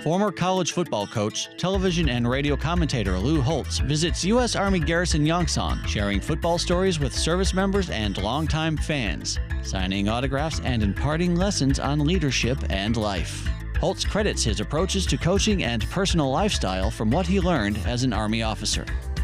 Former college football coach, television and radio commentator Llou Holtz visits U.S. Army Garrison Yongsan, sharing football stories with service members and longtime fans, signing autographs and imparting lessons on leadership and life. Holtz credits his approaches to coaching and personal lifestyle from what he learned as an Army officer.